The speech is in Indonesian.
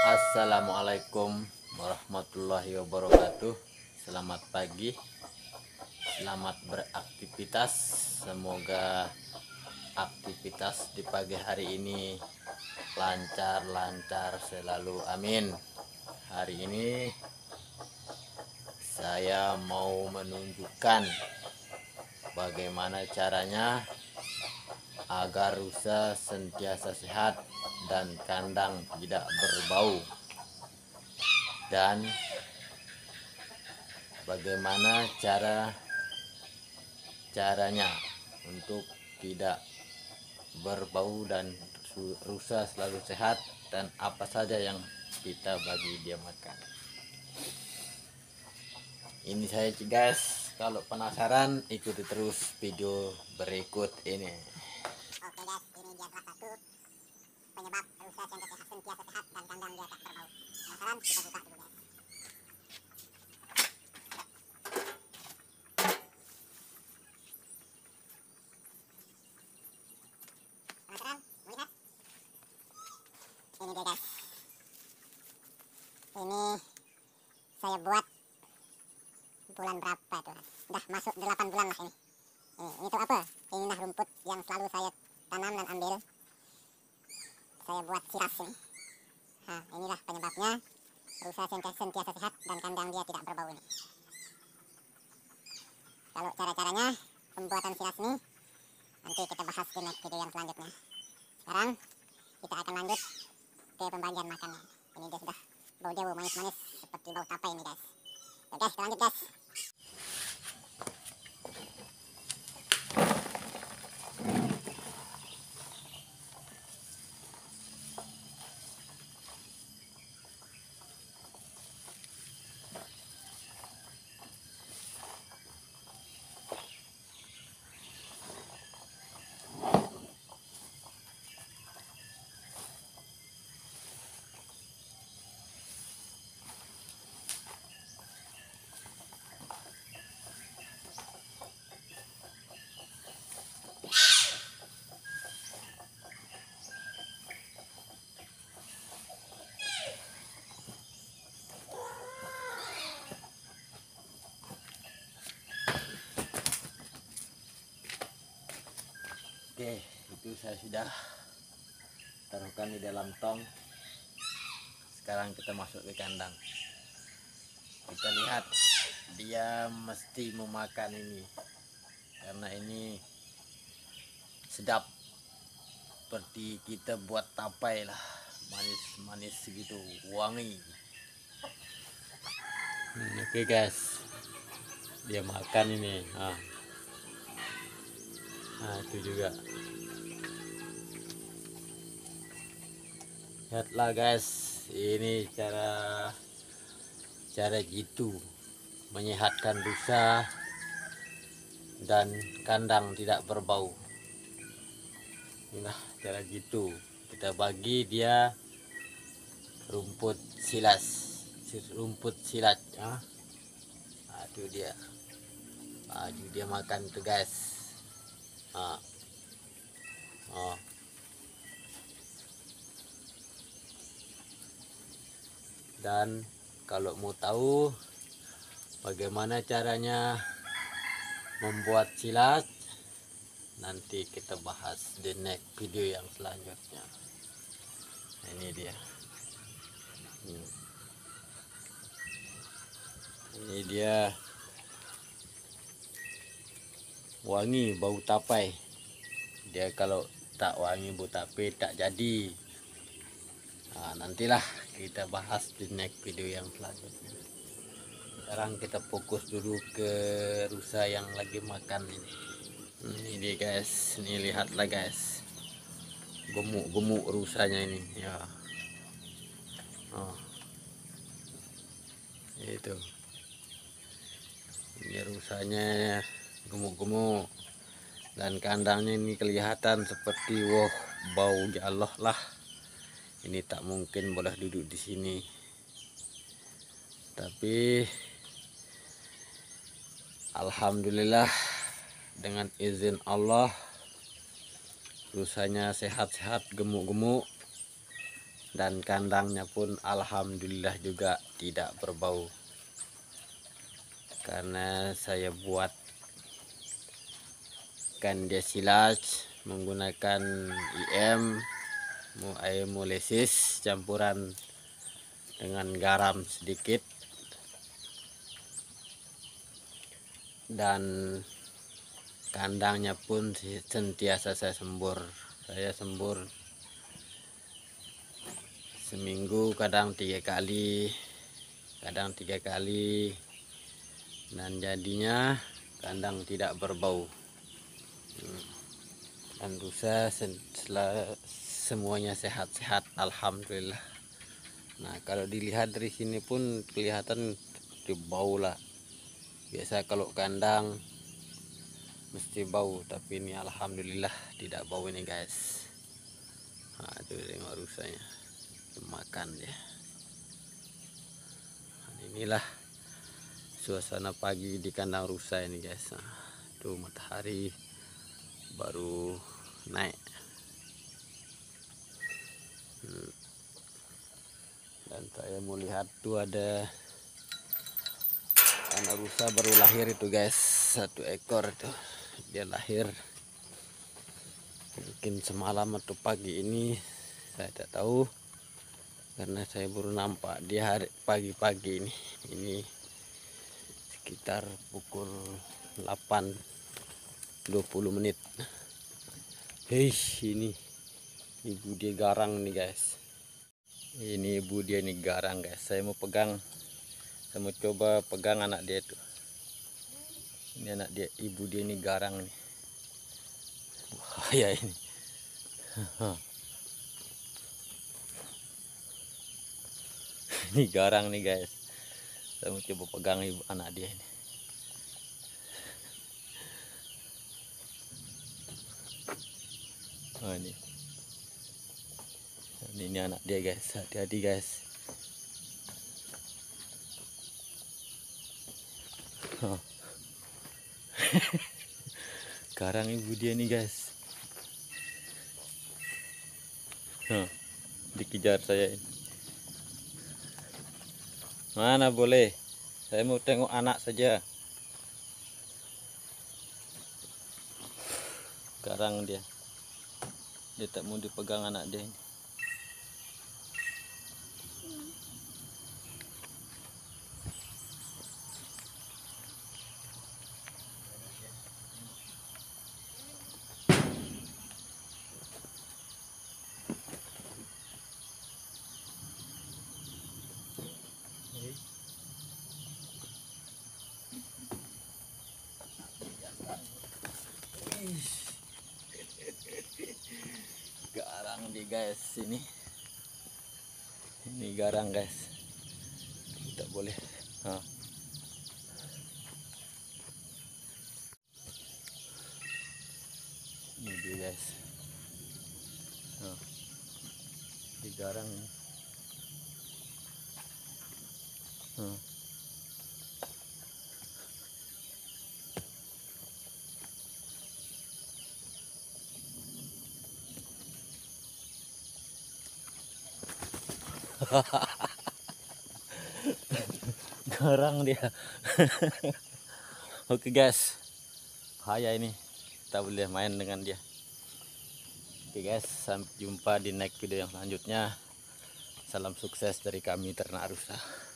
Assalamualaikum warahmatullahi wabarakatuh. Selamat pagi, selamat beraktivitas. Semoga aktivitas di pagi hari ini lancar-lancar selalu, amin. Hari ini saya mau menunjukkan bagaimana caranya agar rusa sentiasa sehat dan kandang tidak berbau, dan bagaimana caranya untuk tidak berbau dan rusa selalu sehat, dan apa saja yang kita bagi dia makan. Ini saya guys, kalau penasaran ikuti terus video berikut ini. Oke guys, ini dia salah satu penyebab rusa sentiasa sehat dan kandang dia tak berbau. Penasaran? Kita buka dulu guys. Penasaran? Mau lihat? Ini dia guys. Ini saya buat bulan berapa tuh? Udah masuk 8 bulan lah ini. Ini tuh apa? Ini nah rumput yang selalu saya tanam dan ambil. Saya buat siras ini. Nah, inilah penyebabnya rusa sentiasa sehat dan kandang dia tidak berbau ini. Kalau cara-caranya pembuatan siras ini nanti kita bahas di next video yang selanjutnya. Sekarang kita akan lanjut ke pembagian makannya. Ini dia sudah bau manis-manis seperti bau tapai ini guys. Oke guys, kita lanjut guys. Oke, itu saya sudah taruhkan di dalam tong. Sekarang kita masuk ke kandang. Kita lihat dia mesti memakan ini, karena ini sedap seperti kita buat tapai lah, manis-manis segitu, wangi. Oke guys, dia makan ini. Nah itu juga, lihatlah guys, ini cara gitu menyehatkan rusa dan kandang tidak berbau. Nah cara gitu kita bagi dia rumput silat ya. Nah, itu dia makan tuh guys. Dan kalau mau tahu bagaimana caranya membuat silat, nanti kita bahas di next video yang selanjutnya. Ini dia. Ini dia wangi bau tapai. Dia kalau tak wangi bau tapai tak jadi. Nah, nantilah kita bahas di next video yang selanjutnya. Sekarang kita fokus dulu ke rusa yang lagi makan ini. Ini dia guys, ini lihatlah guys, gemuk-gemuk rusanya ini ya. Itu ini rusanya gemuk-gemuk, dan kandangnya ini kelihatan seperti bau ya Allah lah. Ini tak mungkin boleh duduk di sini, tapi alhamdulillah dengan izin Allah rusanya sehat-sehat, gemuk-gemuk, dan kandangnya pun alhamdulillah juga tidak berbau, karena saya buat silage menggunakan IM air molesis campuran dengan garam sedikit, dan kandangnya pun sentiasa saya sembur seminggu, kadang 3 kali, dan jadinya kandang tidak berbau. Dan rusa semuanya sehat-sehat alhamdulillah. Nah, kalau dilihat dari sini pun kelihatan seperti bau lah. Biasa kalau kandang mesti bau, tapi ini alhamdulillah tidak bau ini guys. Nah, itu tengok rusanya makan dia. Nah, inilah suasana pagi di kandang rusa ini guys. Nah, tuh matahari baru naik. Dan saya mau lihat tuh ada anak rusa baru lahir itu guys, 1 ekor itu dia lahir mungkin semalam atau pagi ini, saya tidak tahu karena saya baru nampak dia hari pagi-pagi ini sekitar pukul 8.20. Hei, ini ibu dia garang nih guys. Ini ibu dia nih garang guys. Saya mau coba pegang anak dia itu. Ini anak dia, ibu dia ini garang nih. Bahaya ini. Ini garang nih guys. Saya mau coba pegang ibu anak dia ini. Oh, ini anak dia guys. Hati-hati guys. Garang ibu dia nih guys. Dikejar saya ini. Mana boleh? Saya mau tengok anak saja. Garang dia. Dia tak mau dipegang anak dia ini. Garang dia guys, ini garang guys, tidak boleh. Ini dia guys, di garang. Garang dia. Oke guys, bahaya ini, kita boleh main dengan dia. Oke guys, sampai jumpa di next video yang selanjutnya. Salam sukses dari kami ternak rusa.